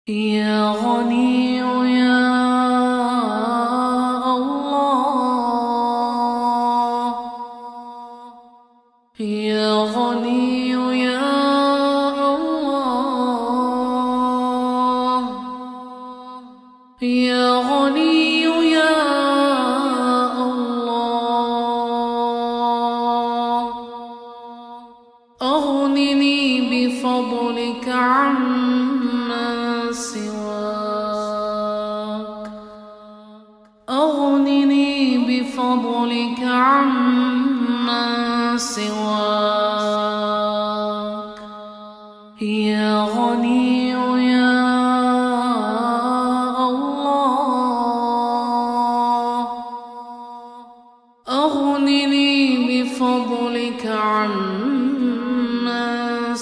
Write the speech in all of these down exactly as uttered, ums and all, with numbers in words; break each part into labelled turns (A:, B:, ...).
A: يا غني يا الله، يا غني يا الله، يا غني يا الله، أغنني بفضلك عمن سواك، أغنني بفضلك عمن سواك، يا غني يا الله، أغنني بفضلك عمن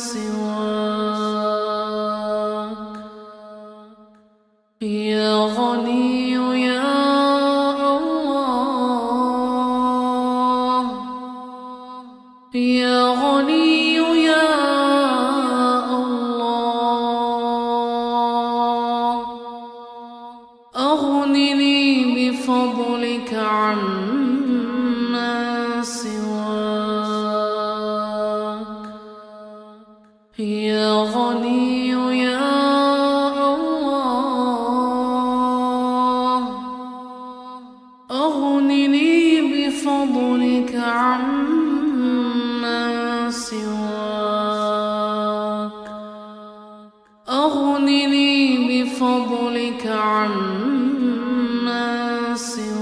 A: سواك، يا غني يا الله، يا غني يا الله، أغنني بفضلك عمن سواك، يا غني يا الله، أغنني بفضلك عمن سواك، أغنني بفضلك عمن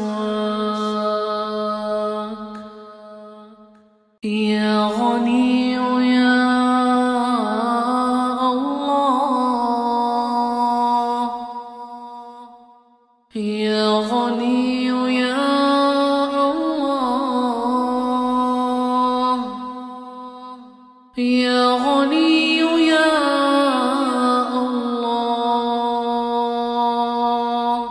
A: سواك، يا غني يا الله، يا غني يا الله، يا غني يا الله،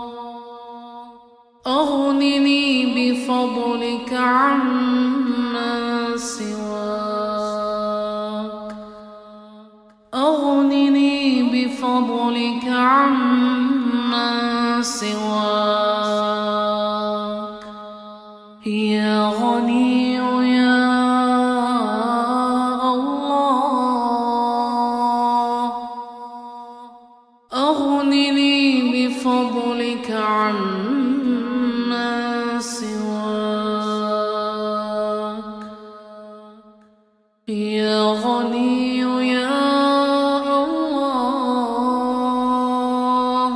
A: أغنني بفضلك عمن سواك، أغنني بفضلك عمن سواك، يا غني يا الله، أغنني بفضلك عمن سواك، يا غني يا الله،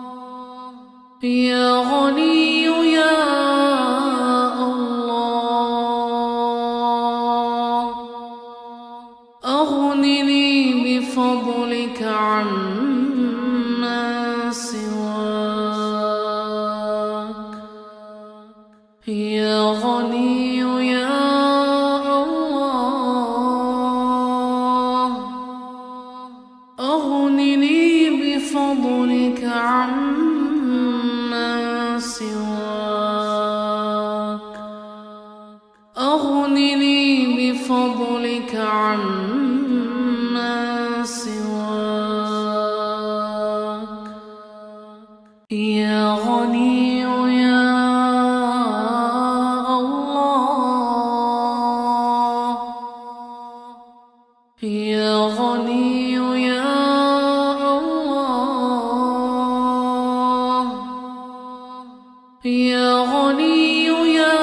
A: يا غني يا الله، أغنني بفضلك عمن سواك، يا غني يا الله، أغنني بفضلك عمن سواك، أغنني بفضلك عمن سواك، يا غني يا الله، يا غني يا الله، يا غني يا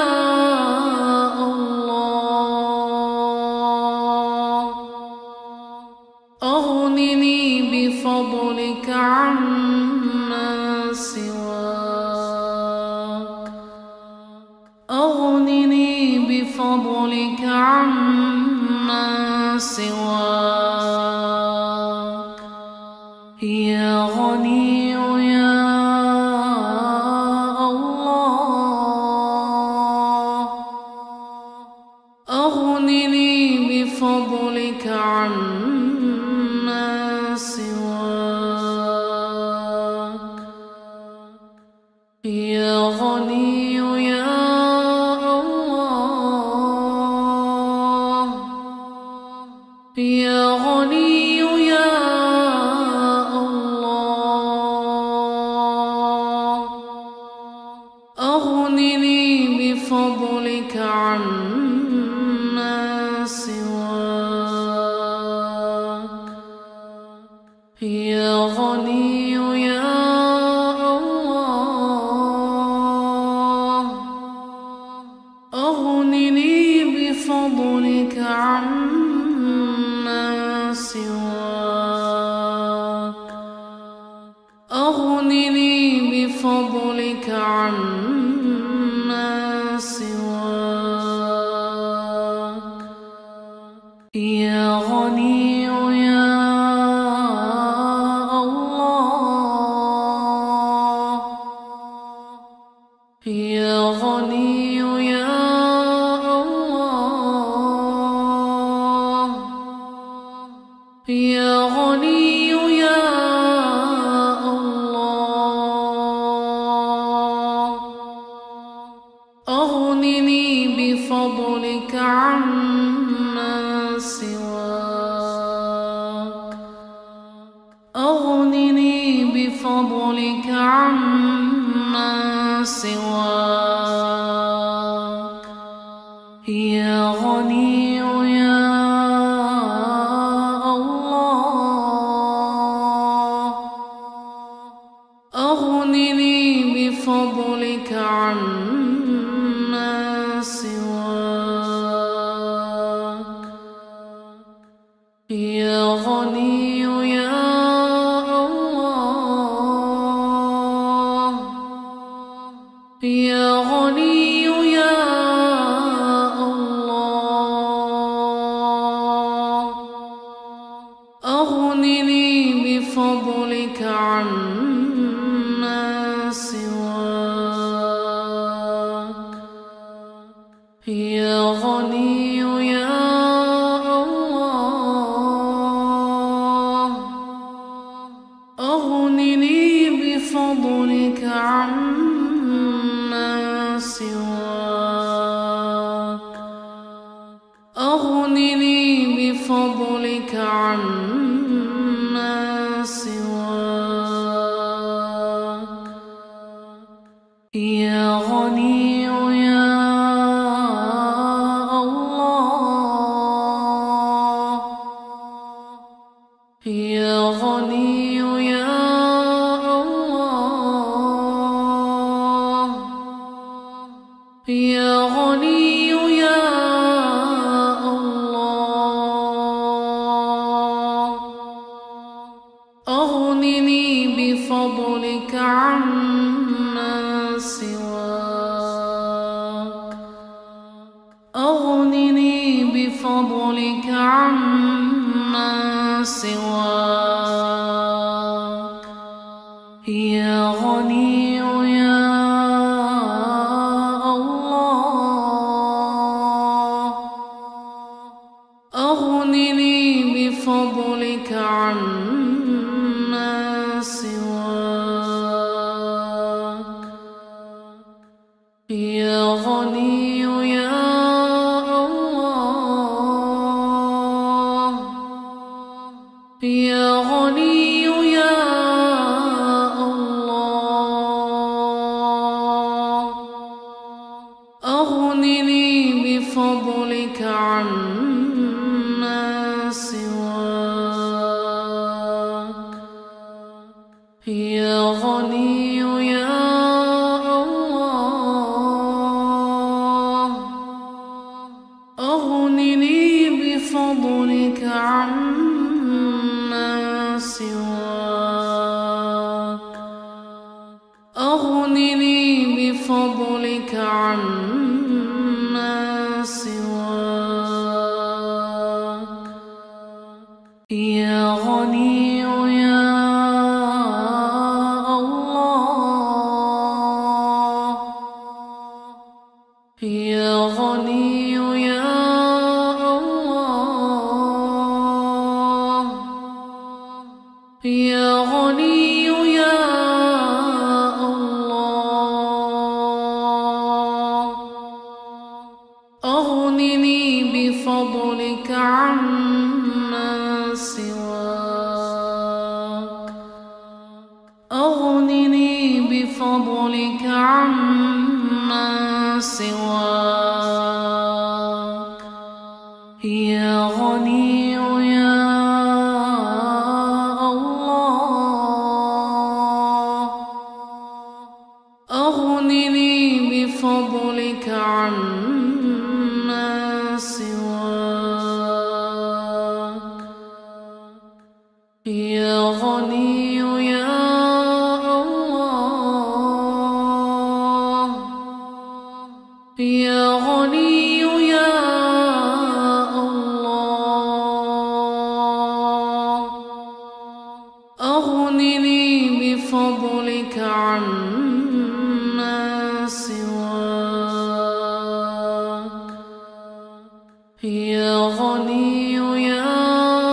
A: الله، أغنني بفضلك عمن سواك، أغنني بفضلك عمن سواك، يا غني يا الله، أغنني بفضلك عمن سواك، يا غني يا الله، يا غني يا الله، غني يا الله أغنني بفضلك عمن سواك أغنني بفضلك عمن سواك يا غني يا الله يا غني يا الله يا غني يا الله أغنني بفضلك عمن سواك أغنني بفضلك عمن سواك يا غني يا الله أغنني بفضلك عمن سواك يا غني يا الله يا غني يا الله أغنني بفضلك عمن سواك يا غني يا الله أغنني بفضلك عمن سواك أغنني بفضلك عمن سواك يا غني يا الله يا غني يا الله يا غني يا الله أغنني بفضلك عمن سواك أغنني بفضلك عمن سواك يا غني يا الله أغنني بفضلك عمن سواك يا غني يا الله يا غني يا الله أغنني بفضلك عمن سواك يا غني يا الله أغنني بفضلك عمن سواك أغنني بفضلك عمن سواك يا غني يا الله يا غني يا الله يا غني يا الله أغنني بفضلك عمن سواك أغنني بفضلك عمن سواك يا غني يا الله بفضلك عمن سواك يا غني يا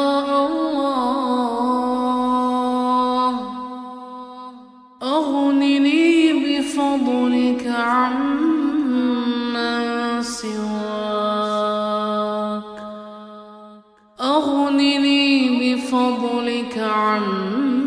A: الله أغنني بفضلك عمن سواك أغنني بفضلك عمن